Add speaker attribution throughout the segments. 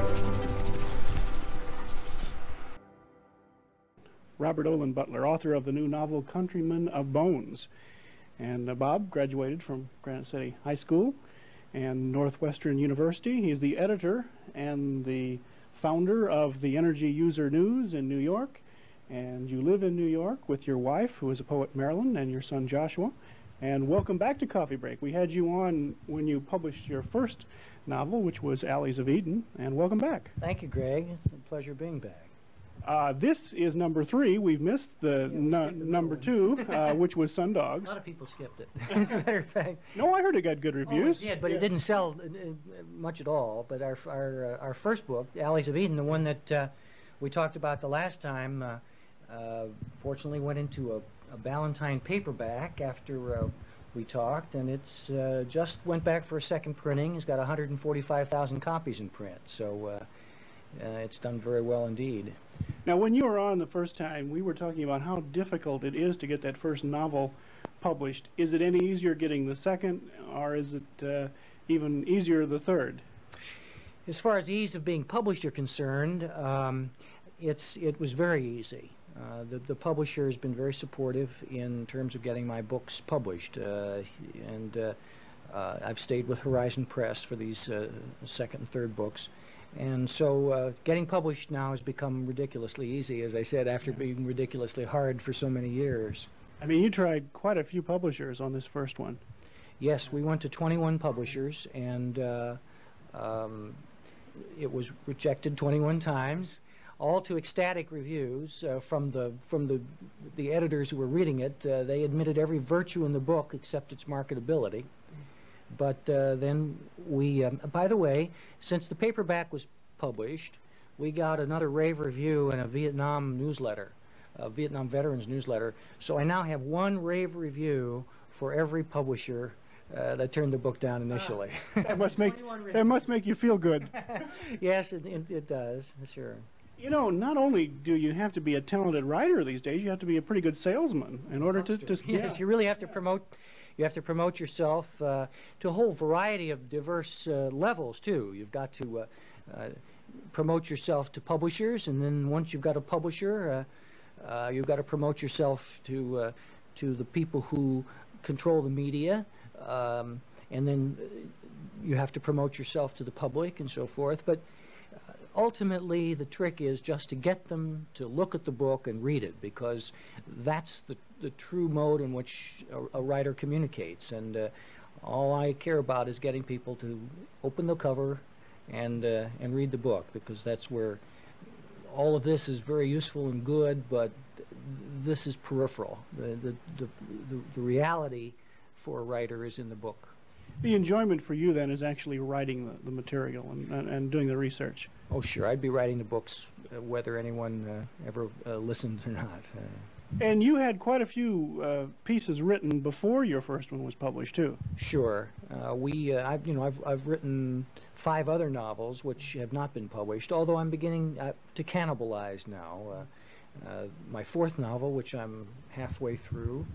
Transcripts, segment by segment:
Speaker 1: Robert Olen Butler, author of the new novel Countrymen of Bones. And Bob graduated from Granite City High School and Northwestern University. He's the editor and the founder of the Energy User News in New York. And you live in New York with your wife, who is a poet, Marilyn, and your son, Joshua. And welcome back to Coffee Break. We had you on when you published your first novel, which was Alleys of Eden. And welcome back.
Speaker 2: Thank you, Greg. It's a pleasure being back.
Speaker 1: This is number 3. We've missed the number 2, which was Sundogs.
Speaker 2: A lot of people skipped it, as a matter of fact.
Speaker 1: No, I heard it got good reviews.
Speaker 2: Oh, it did, but it didn't sell much at all. But our first book, Alleys of Eden, the one that we talked about the last time, fortunately went into a Ballantine paperback after we talked, and it's just went back for a second printing. It's got 145,000 copies in print, so it's done very well indeed.
Speaker 1: Now, when you were on the first time, we were talking about how difficult it is to get that first novel published. Is it any easier getting the second, or is it even easier the third?
Speaker 2: As far as ease of being published are concerned, it was very easy. The publisher has been very supportive in terms of getting my books published, and I've stayed with Horizon Press for these second and third books. And so getting published now has become ridiculously easy, as I said, after being ridiculously hard for so many years.
Speaker 1: I mean, you tried quite a few publishers on this first one.
Speaker 2: Yes, we went to 21 publishers, and it was rejected 21 times, all to ecstatic reviews from the editors who were reading it. They admitted every virtue in the book except its marketability. But then we, by the way, since the paperback was published, we got another rave review in a Vietnam newsletter, a Vietnam Veterans newsletter. So I now have one rave review for every publisher that turned the book down initially.
Speaker 1: That must make you feel good.
Speaker 2: Yes, it does, sure.
Speaker 1: You know, not only do you have to be a talented writer these days, you have to be a pretty good salesman in order to
Speaker 2: yes, you really have to promote. You have to promote yourself to a whole variety of diverse levels, too. You've got to promote yourself to publishers, and then once you've got a publisher, you've got to promote yourself to the people who control the media, and then you have to promote yourself to the public and so forth. But ultimately, the trick is just to get them to look at the book and read it, because that's the true mode in which a writer communicates. And all I care about is getting people to open the cover and read the book, because that's where all of this is very useful and good, but this is peripheral. The reality for a writer is in the book.
Speaker 1: The enjoyment for you, then, is actually writing the material and doing the research.
Speaker 2: Oh, sure. I'd be writing the books whether anyone ever listened or not.
Speaker 1: And you had quite a few pieces written before your first one was published, too.
Speaker 2: Sure. I've written 5 other novels which have not been published, although I'm beginning to cannibalize now. My 4th novel, which I'm halfway through,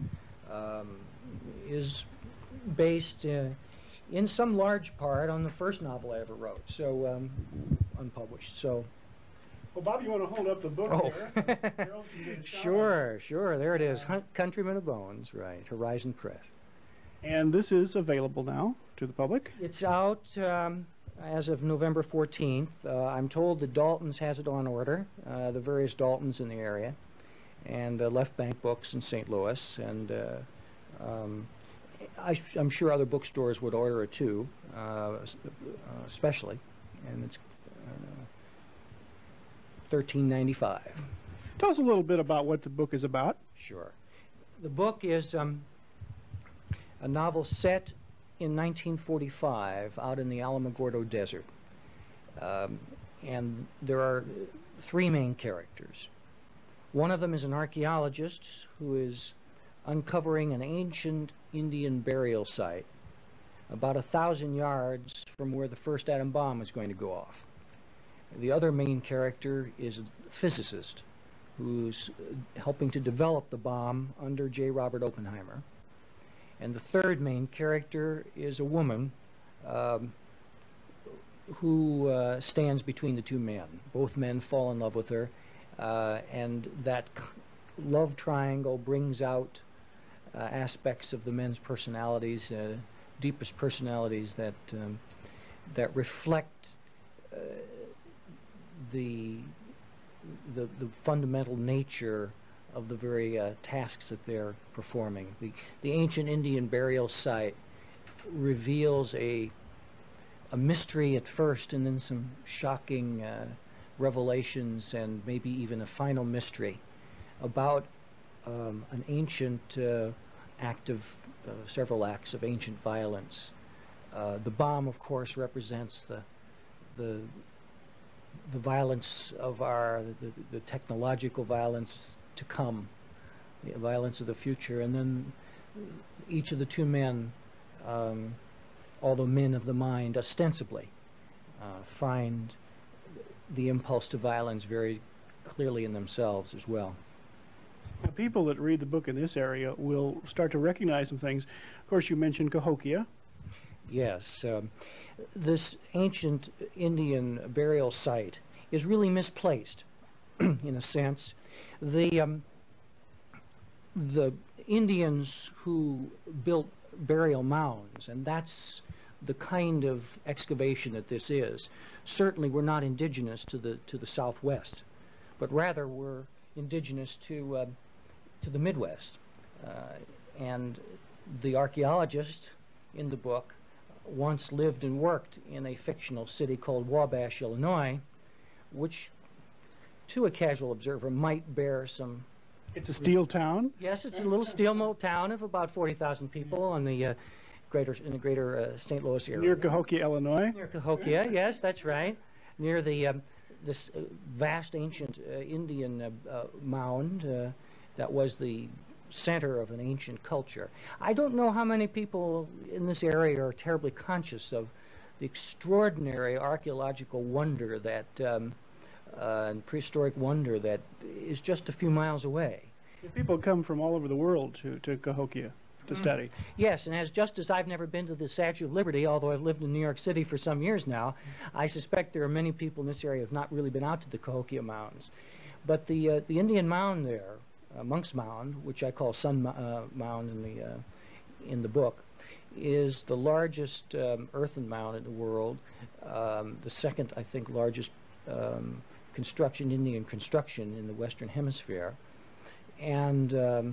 Speaker 2: is based in some large part on the first novel I ever wrote, so unpublished. So,
Speaker 1: well, Bob, you want to hold up the book here?
Speaker 2: So sure. There it is, Countrymen of Bones, right? Horizon Press.
Speaker 1: And this is available now to the public.
Speaker 2: It's out as of November 14th. I'm told that Dalton's has it on order, the various Daltons in the area, and Left Bank Books in St. Louis, and I'm sure other bookstores would order it too, especially, and it's $13.95.
Speaker 1: Tell us a little bit about what the book is about.
Speaker 2: Sure. The book is a novel set in 1945 out in the Alamogordo Desert, and there are 3 main characters. One of them is an archaeologist who is uncovering an ancient Indian burial site about 1,000 yards from where the first atom bomb is going to go off. The other main character is a physicist who's helping to develop the bomb under J. Robert Oppenheimer. And the third main character is a woman stands between the two men. Both men fall in love with her, and that love triangle brings out aspects of the men's personalities, deepest personalities that reflect the fundamental nature of the very tasks that they're performing. The ancient Indian burial site reveals a mystery at first, and then some shocking revelations, and maybe even a final mystery about an ancient several acts of ancient violence. The bomb, of course, represents the violence of the technological violence to come, the violence of the future, and then each of the two men, although men of the mind ostensibly, find the impulse to violence very clearly in themselves as well.
Speaker 1: Now, people that read the book in this area will start to recognize some things. Of course, you mentioned Cahokia.
Speaker 2: Yes. This ancient Indian burial site is really misplaced, in a sense. The Indians who built burial mounds, and that's the kind of excavation that this is, certainly were not indigenous to the Southwest, but rather were indigenous to the Midwest. And the archaeologist in the book once lived and worked in a fictional city called Wabash, Illinois, which to a casual observer might bear some...
Speaker 1: It's a steel town?
Speaker 2: Yes, it's a little steel mill town of about 40,000 people in the greater St. Louis area.
Speaker 1: Near Cahokia, Illinois?
Speaker 2: Near Cahokia, yes, that's right. Near this vast ancient Indian mound that was the center of an ancient culture. I don't know how many people in this area are terribly conscious of the extraordinary archaeological wonder that and prehistoric wonder that is just a few miles away.
Speaker 1: People come from all over the world to Cahokia to study.
Speaker 2: Yes, and just as I've never been to the Statue of Liberty, although I've lived in New York City for some years now, I suspect there are many people in this area who have not really been out to the Cahokia Mounds. But the Indian mound there, Monk's Mound, which I call Sun Mound in the book, is the largest earthen mound in the world, the second, I think, largest Indian construction in the Western Hemisphere, and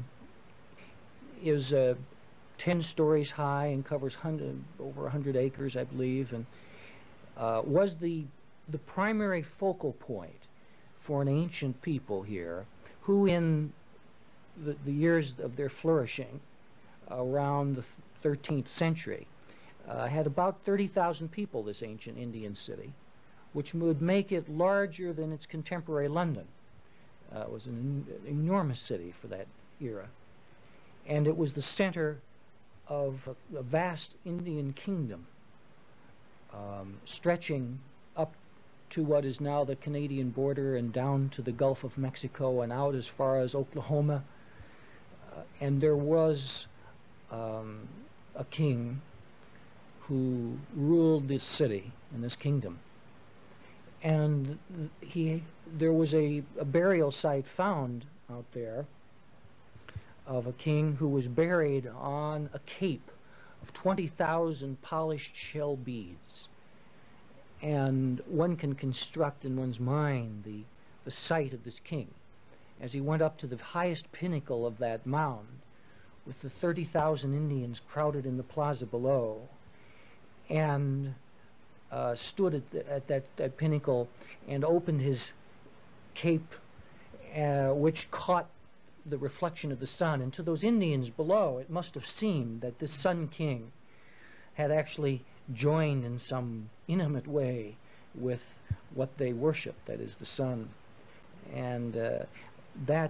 Speaker 2: is 10 stories high and covers over 100 acres, I believe, and was the primary focal point for an ancient people here, who in the years of their flourishing around the 13th century had about 30,000 people, this ancient Indian city, which would make it larger than its contemporary London. It was an enormous city for that era. And it was the center of a vast Indian kingdom, stretching up to what is now the Canadian border and down to the Gulf of Mexico and out as far as Oklahoma. And there was a king who ruled this city and this kingdom. And there was a burial site found out there of a king who was buried on a cape of 20,000 polished shell beads. And one can construct in one's mind the sight of this king as he went up to the highest pinnacle of that mound with the 30,000 Indians crowded in the plaza below, and stood at that pinnacle and opened his cape, which caught the reflection of the sun. And to those Indians below, it must have seemed that this Sun King had actually joined in some intimate way with what they worshiped, that is the sun. And that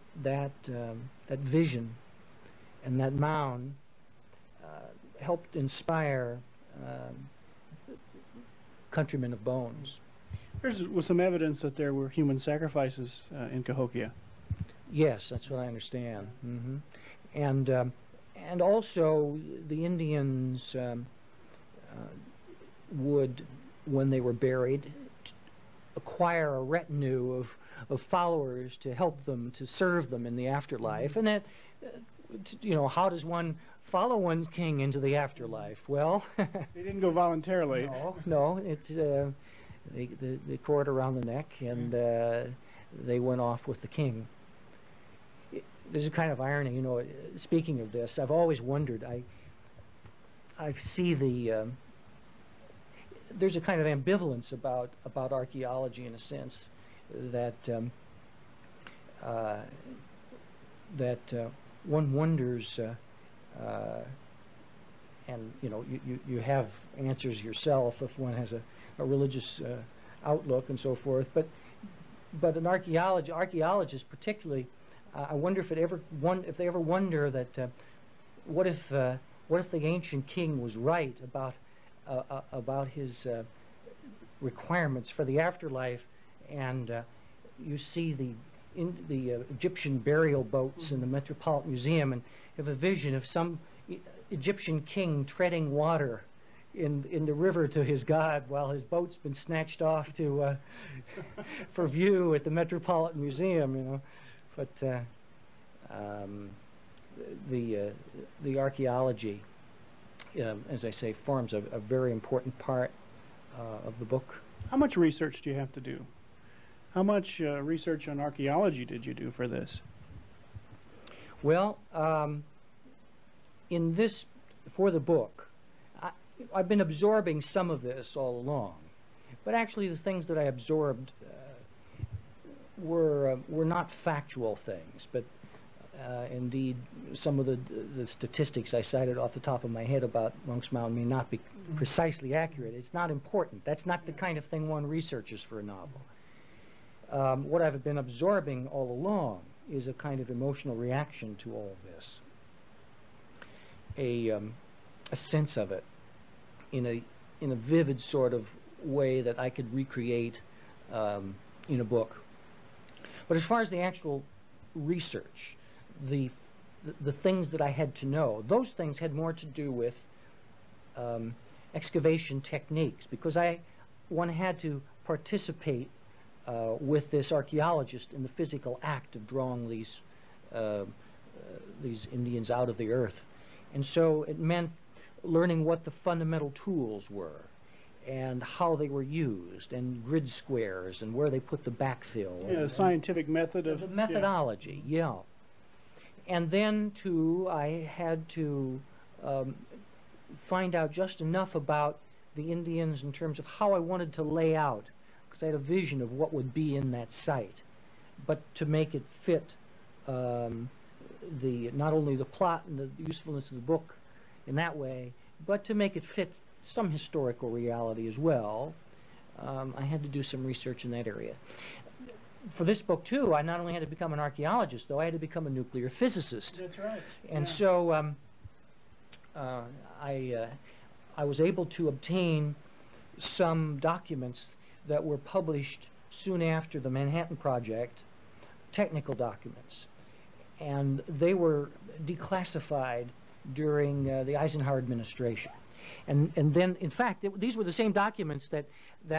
Speaker 2: vision and that mound helped inspire countrymen of bones.
Speaker 1: There was some evidence that there were human sacrifices in Cahokia.
Speaker 2: Yes, that's what I understand. And also the Indians would when they were buried, acquire a retinue of followers to help them, to serve them in the afterlife. And that, you know, how does one follow one's king into the afterlife? Well,
Speaker 1: they didn't go voluntarily.
Speaker 2: No, it's the cord around the neck, and they went off with the king. There's a kind of irony, you know. Speaking of this, I've always wondered. I see there's a kind of ambivalence about archaeology, in a sense, that one wonders, and you know, you have answers yourself if one has a religious outlook and so forth. But an archaeologist particularly, I wonder if they ever wonder that what if the ancient king was right about his requirements for the afterlife, and you see the Egyptian burial boats in the Metropolitan Museum, and have a vision of some Egyptian king treading water in the river to his god while his boat's been snatched off to for view at the Metropolitan Museum, you know. But the archaeology, as I say, forms a very important part of the book.
Speaker 1: How much research do you have to do? How much research on archaeology did you do for this?
Speaker 2: Well, for the book, I've been absorbing some of this all along, but actually the things that I absorbed were not factual things, but indeed some of the statistics I cited off the top of my head about Monk's Mound may not be precisely accurate. It's not important. That's not the kind of thing one researches for a novel. What I've been absorbing all along is a kind of emotional reaction to all of this, a sense of it in a vivid sort of way that I could recreate in a book. But as far as the actual research, the things that I had to know, those things had more to do with excavation techniques, because one had to participate with this archaeologist in the physical act of drawing these Indians out of the earth. And so it meant learning what the fundamental tools were and how they were used, and grid squares, and where they put the backfill.
Speaker 1: Yeah, the scientific method of...
Speaker 2: The methodology, yeah. And then, too, I had to find out just enough about the Indians in terms of how I wanted to lay out, because I had a vision of what would be in that site, but to make it fit not only the plot and the usefulness of the book in that way, but to make it fit some historical reality as well. I had to do some research in that area. For this book, too, I not only had to become an archaeologist, though, I had to become a nuclear physicist.
Speaker 1: That's right.
Speaker 2: And so I was able to obtain some documents that were published soon after the Manhattan Project, technical documents. And they were declassified during the Eisenhower administration. And then, in fact, these were the same documents that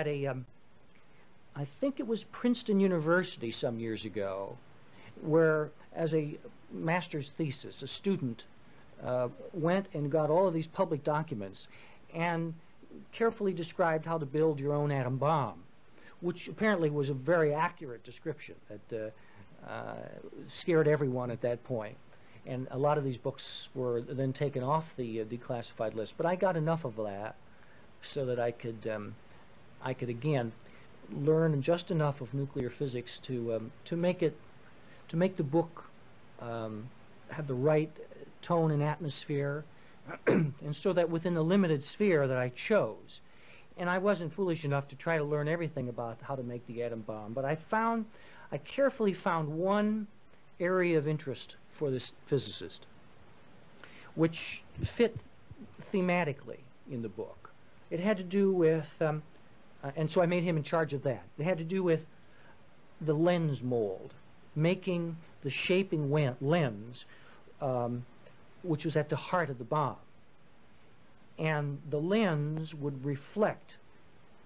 Speaker 2: I think it was Princeton University some years ago, where, as a master's thesis, a student went and got all of these public documents and carefully described how to build your own atom bomb, which apparently was a very accurate description that scared everyone at that point. And a lot of these books were then taken off the declassified list. But I got enough of that so that I could again learn just enough of nuclear physics to make the book have the right tone and atmosphere, and so that within the limited sphere that I chose. And I wasn't foolish enough to try to learn everything about how to make the atom bomb, but I carefully found one area of interest for this physicist, which fit thematically in the book. It had to do with, and so I made him in charge of that. It had to do with the lens mold, making the shaping lens, which was at the heart of the bomb. And the lens would reflect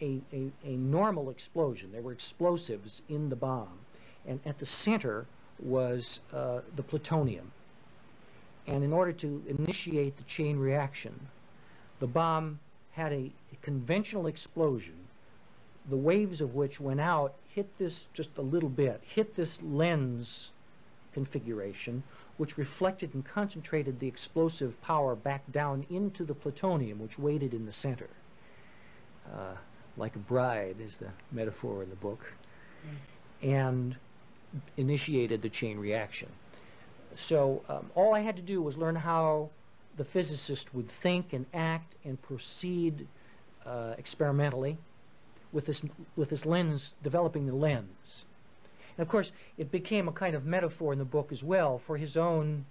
Speaker 2: a normal explosion. There were explosives in the bomb, and at the center was the plutonium. And in order to initiate the chain reaction, the bomb had a conventional explosion, the waves of which went out, hit this just a little bit, hit this lens configuration, which reflected and concentrated the explosive power back down into the plutonium, which waited in the center. Like a bride is the metaphor in the book, and initiated the chain reaction. So all I had to do was learn how the physicist would think and act and proceed experimentally with this lens, developing the lens. And of course, it became a kind of metaphor in the book as well for his own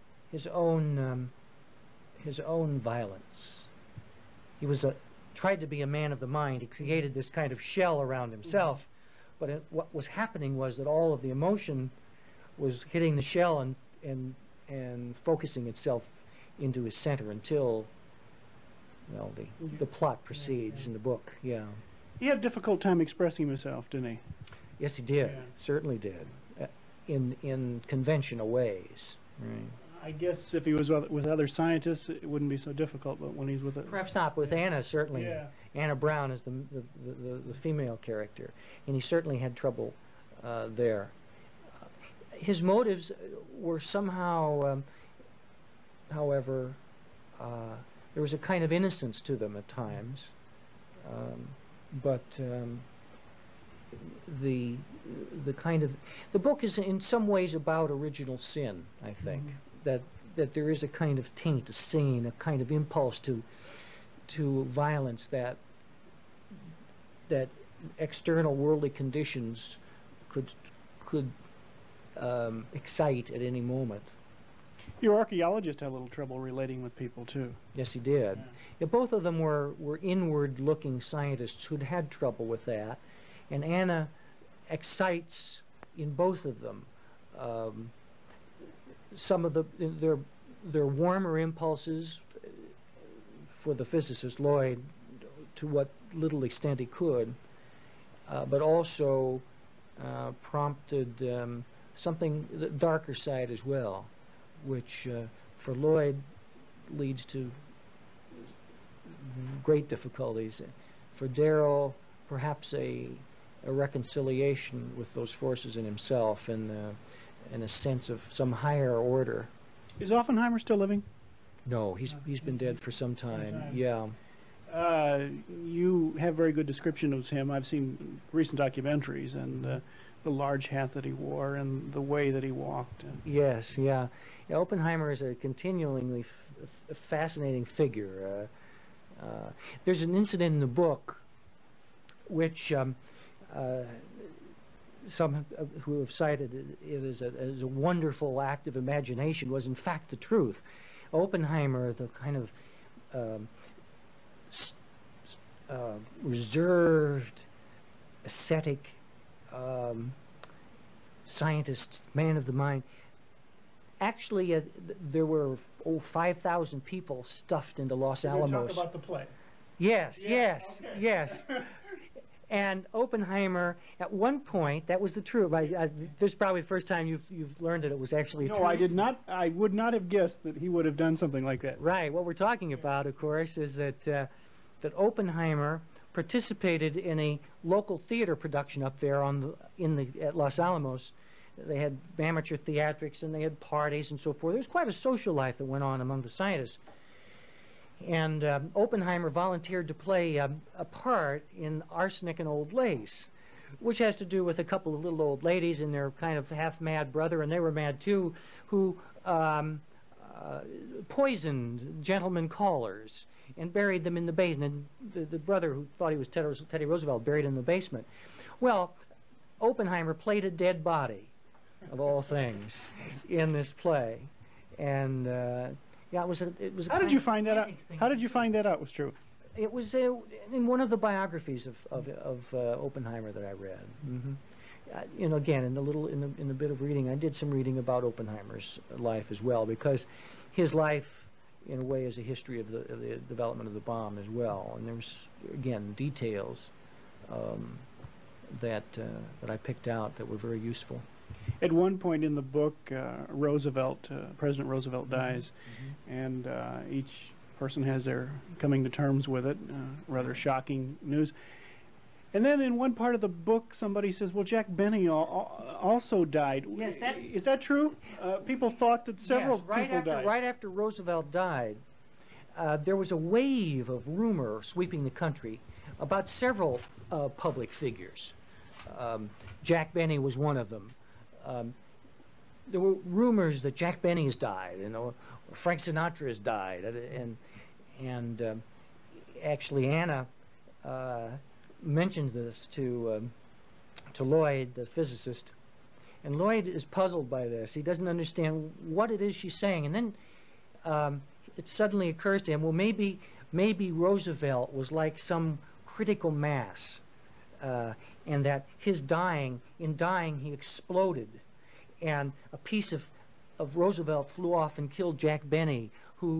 Speaker 2: violence. He tried to be a man of the mind. He created this kind of shell around himself, but what was happening was that all of the emotion was hitting the shell and focusing itself into his center until, well, the plot proceeds in the book. Yeah.
Speaker 1: He had a difficult time expressing himself, didn't he?
Speaker 2: Yes, he did. Yeah. Certainly did. In conventional ways. Right.
Speaker 1: I guess if he was with other scientists, it wouldn't be so difficult. But when he's with
Speaker 2: perhaps not with Anna, certainly. Yeah. Anna Brown is the female character, and he certainly had trouble there. His motives were somehow, however, there was a kind of innocence to them at times, but the book is in some ways about original sin. I think that there is a kind of taint, a stain, a kind of impulse to violence that external worldly conditions could excite at any moment.
Speaker 1: Your archaeologist had a little trouble relating with people too.
Speaker 2: Yes, he did. Yeah, both of them were inward-looking scientists who'd had trouble with that, and Anna excites in both of them some of their warmer impulses for the physicist Lloyd, to what little extent he could, but also prompted something, the darker side as well, which for Lloyd leads to great difficulties. For Darrow, perhaps a reconciliation with those forces in himself, and a sense of some higher order.
Speaker 1: Is Oppenheimer still living?
Speaker 2: No, he's been dead for some time. Yeah.
Speaker 1: You have very good description of him. I've seen recent documentaries, and the large hat that he wore and the way that he walked.
Speaker 2: Yes, yeah. Oppenheimer is a continually fascinating figure. There's an incident in the book which some who have cited it as a wonderful act of imagination was in fact the truth. Oppenheimer, the kind of reserved, ascetic scientist, man of the mind. Actually, there were 5,000 people stuffed into Los Alamos.
Speaker 1: Talk about the play.
Speaker 2: Yes,
Speaker 1: yeah,
Speaker 2: yes,
Speaker 1: okay.
Speaker 2: Yes. And Oppenheimer, at one point, that was the truth. This is probably the first time you've learned that it was actually true.
Speaker 1: No, I did not. I would not have guessed that he would have done something like that.
Speaker 2: Right. What we're talking about, of course, is that Oppenheimer participated in a local theater production up there at Los Alamos. They had amateur theatrics and they had parties and so forth. There was quite a social life that went on among the scientists. And Oppenheimer volunteered to play a part in Arsenic and Old Lace, which has to do with a couple of little old ladies and their kind of half-mad brother, and they were mad too, who poisoned gentlemen callers and buried them in the basement. And the brother, who thought he was Teddy Roosevelt, buried in the basement. Well, Oppenheimer played a dead body, of all things, in this play. And yeah, it was.
Speaker 1: How did you find that out? How did you find that out was true?
Speaker 2: It was in one of the biographies of Oppenheimer that I read. You know, again, in the bit of reading, I did some reading about Oppenheimer's life as well, because his life, in a way, is a history of the development of the bomb as well. And there's, again, details that I picked out that were very useful.
Speaker 1: At one point in the book, President Roosevelt dies, and each person has their coming to terms with it. Rather shocking news. And then in one part of the book, somebody says, "Well, Jack Benny also died."
Speaker 2: Yes,
Speaker 1: is that true? People thought that several people died.
Speaker 2: Right after Roosevelt died, there was a wave of rumor sweeping the country about several public figures. Jack Benny was one of them. There were rumors that Jack Benny has died, or Frank Sinatra has died, and actually Anna mentioned this to Lloyd, the physicist, and Lloyd is puzzled by this. He doesn't understand what it is she's saying, and then it suddenly occurs to him, well, maybe Roosevelt was like some critical mass, and that in dying he exploded, and a piece of Roosevelt flew off and killed Jack Benny, who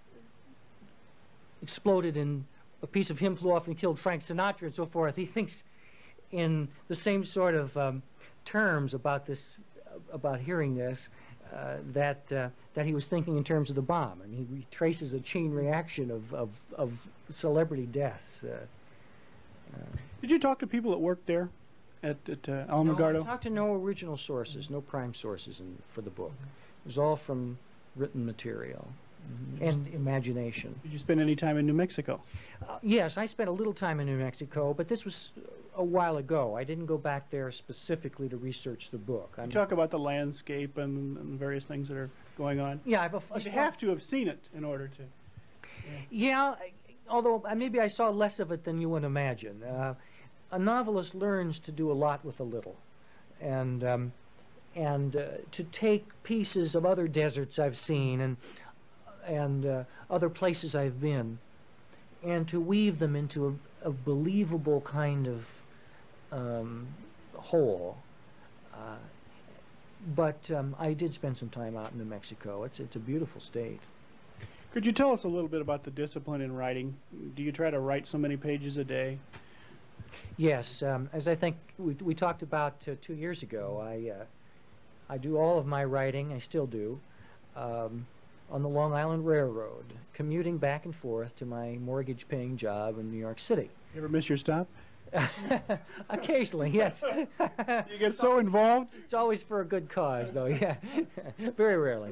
Speaker 2: exploded, and a piece of him flew off and killed Frank Sinatra, and so forth. He thinks in the same sort of terms about hearing this, that he was thinking in terms of the bomb. I mean, he traces a chain reaction of celebrity deaths.
Speaker 1: Did you talk to people that worked there at Alamogordo?
Speaker 2: No, I talked to no original sources, no prime sources for the book. It was all from written material and imagination.
Speaker 1: Did you spend any time in New Mexico?
Speaker 2: Yes, I spent a little time in New Mexico, but this was a while ago. I didn't go back there specifically to research the book.
Speaker 1: You talk about the landscape and the various things that are going on.
Speaker 2: Yeah,
Speaker 1: you have to have seen it in order to.
Speaker 2: Yeah, although maybe I saw less of it than you would imagine. A novelist learns to do a lot with a little, and to take pieces of other deserts I've seen and other places I've been, and to weave them into a believable kind of whole. But I did spend some time out in New Mexico. It's a beautiful state.
Speaker 1: Could you tell us a little bit about the discipline in writing? Do you try to write so many pages a day?
Speaker 2: Yes, as I think we talked about 2 years ago, I do all of my writing, I still do, on the Long Island Railroad, commuting back and forth to my mortgage-paying job in New York City.
Speaker 1: You ever miss your stop?
Speaker 2: Occasionally, yes.
Speaker 1: You get so involved?
Speaker 2: It's always for a good cause, though, yeah. Very rarely.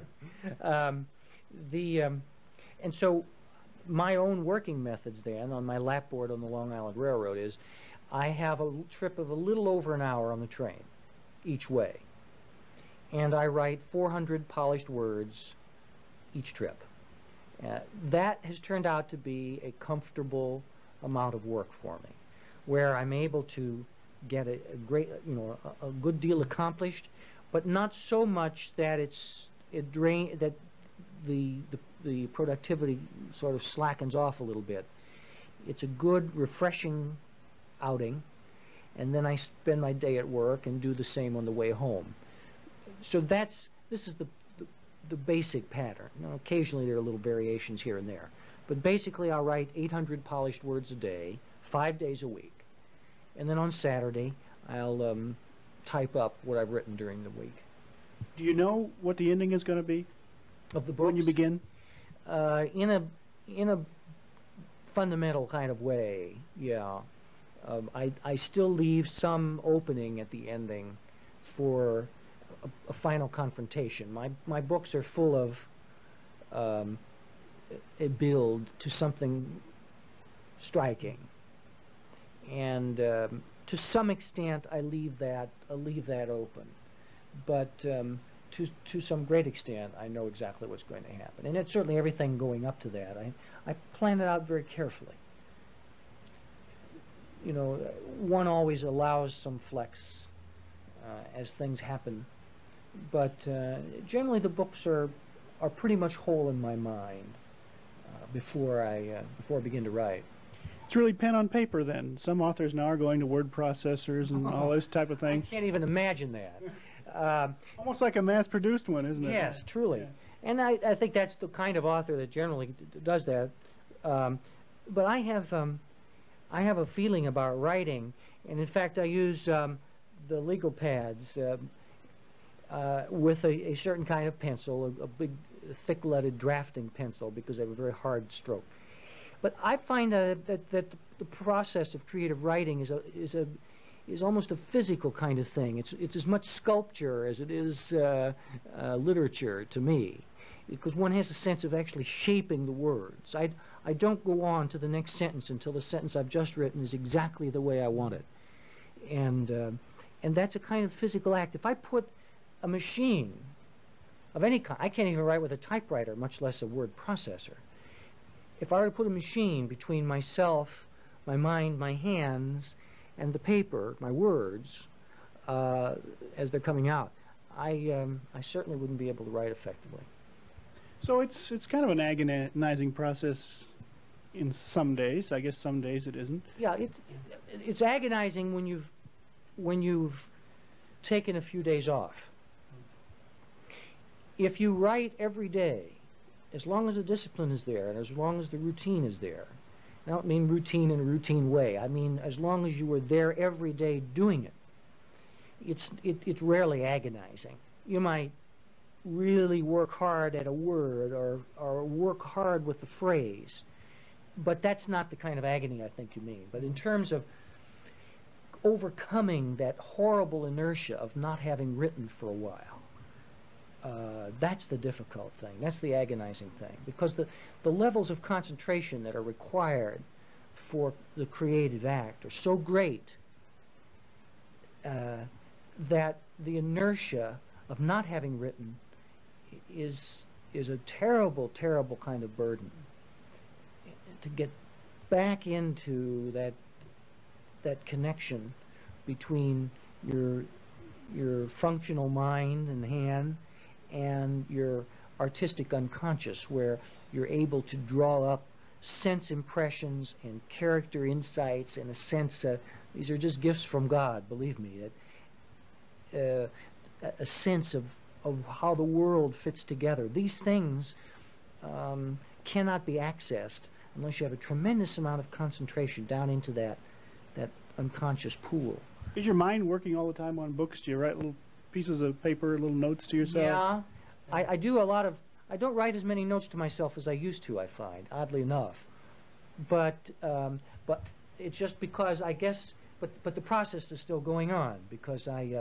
Speaker 2: And so my own working methods then on my lapboard on the Long Island Railroad is I have a trip of a little over an hour on the train each way, and I write 400 polished words each trip. That has turned out to be a comfortable amount of work for me, where I'm able to get a great, a good deal accomplished, but not so much that that the productivity sort of slackens off a little bit. It's a good, refreshing outing, and then I spend my day at work and do the same on the way home. So this is the basic pattern. Now, occasionally there are little variations here and there, but basically I'll write 800 polished words a day, 5 days a week, and then on Saturday I'll type up what I've written during the week.
Speaker 1: Do you know what the ending is going to be
Speaker 2: of the book
Speaker 1: when you begin?
Speaker 2: In a fundamental kind of way, yeah. I still leave some opening at the ending for a final confrontation. My books are full of a build to something striking, and to some extent I leave that open, but to some great extent I know exactly what's going to happen, and it's certainly everything going up to that. I plan it out very carefully. One always allows some flex as things happen, but generally the books are pretty much whole in my mind before I begin to write.
Speaker 1: It's really pen on paper then. Some authors now are going to word processors and all this type of thing.
Speaker 2: I can't even imagine that.
Speaker 1: Almost like a mass-produced one, isn't it?
Speaker 2: Yes, truly.
Speaker 1: Yeah.
Speaker 2: And I think that's the kind of author that generally does that. But I I have a feeling about writing, and in fact I use the legal pads with a certain kind of pencil, a big thick-leaded drafting pencil, because they have a very hard stroke. But I find that the process of creative writing is almost a physical kind of thing. It's as much sculpture as it is literature to me, because one has a sense of actually shaping the words. I don't go on to the next sentence until the sentence I've just written is exactly the way I want it, and that's a kind of physical act. If I put a machine of any kind, I can't even write with a typewriter, much less a word processor. If I were to put a machine between myself, my mind, my hands, and the paper, my words, as they're coming out, I certainly wouldn't be able to write effectively.
Speaker 1: So it's kind of an agonizing process in some days. I guess some days it isn't.
Speaker 2: Yeah, it's agonizing when you've taken a few days off. If you write every day, as long as the discipline is there and as long as the routine is there, I don't mean routine in a routine way, I mean as long as you were there every day doing it, it's rarely agonizing. You might really work hard at a word or work hard with the phrase, but that's not the kind of agony I think you mean. But in terms of overcoming that horrible inertia of not having written for a while, that's the difficult thing. That's the agonizing thing, because the levels of concentration that are required for the creative act are so great that the inertia of not having written is a terrible, terrible kind of burden. To get back into that connection between your functional mind and hand and your artistic unconscious, where you're able to draw up sense impressions and character insights and a sense these are just gifts from God, believe me, that a sense of how the world fits together. These things cannot be accessed unless you have a tremendous amount of concentration down into that unconscious pool.
Speaker 1: Is your mind working all the time on books? Do you write little pieces of paper, little notes to yourself?
Speaker 2: Yeah, I do a lot of. I don't write as many notes to myself as I used to, I find, oddly enough. But it's just because I guess. But the process is still going on, because I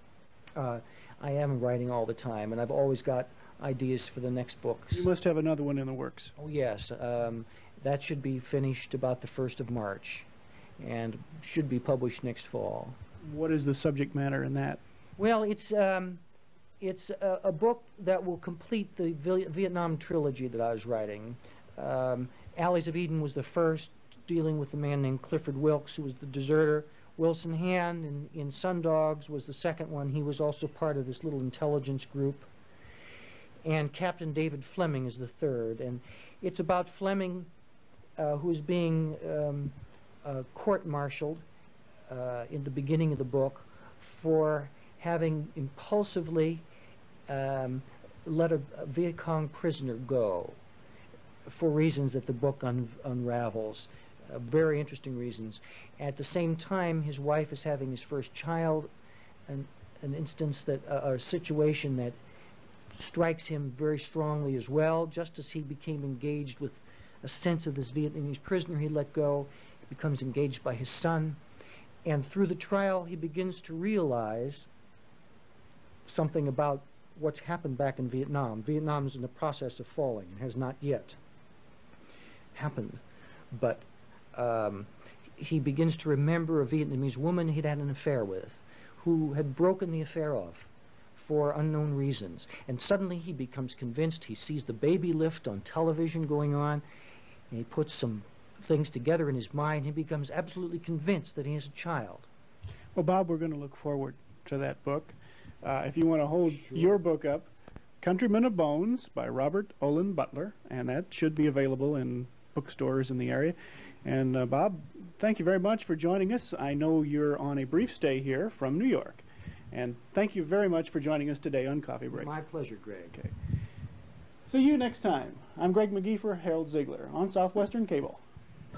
Speaker 2: am writing all the time, and I've always got ideas for the next books.
Speaker 1: You must have another one in the works.
Speaker 2: Oh yes, that should be finished about the 1st of March, and should be published next fall.
Speaker 1: What is the subject matter in that?
Speaker 2: Well, it's a book that will complete the Vietnam trilogy that I was writing. Alleys of Eden was the first, dealing with a man named Clifford Wilkes, who was the deserter. Wilson Hand in Sundogs was the second one. He was also part of this little intelligence group. And Captain David Fleming is the third. And it's about Fleming, who is being court-martialed in the beginning of the book for having impulsively let a Viet Cong prisoner go for reasons that the book unravels. Very interesting reasons. At the same time, his wife is having his first child, an instance that a situation that strikes him very strongly as well. Just as he became engaged with a sense of this Vietnamese prisoner he let go, he becomes engaged by his son, and through the trial he begins to realize something about what's happened back in Vietnam. Vietnam is in the process of falling and has not yet happened, but he begins to remember a Vietnamese woman he'd had an affair with, who had broken the affair off for unknown reasons. And suddenly he becomes convinced. He sees the baby lift on television going on, and he puts some things together in his mind. He becomes absolutely convinced that he has a child.
Speaker 1: Well, Bob, we're going to look forward to that book. If you want to hold your book up, Countrymen of Bones by Robert Olen Butler, and that should be available in bookstores in the area. And Bob, thank you very much for joining us. I know you're on a brief stay here from New York. And thank you very much for joining us today on Coffee Break.
Speaker 2: My pleasure, Greg.
Speaker 1: Okay. See you next time. I'm Gregg McGee for Harold Ziegler on Southwestern Cable.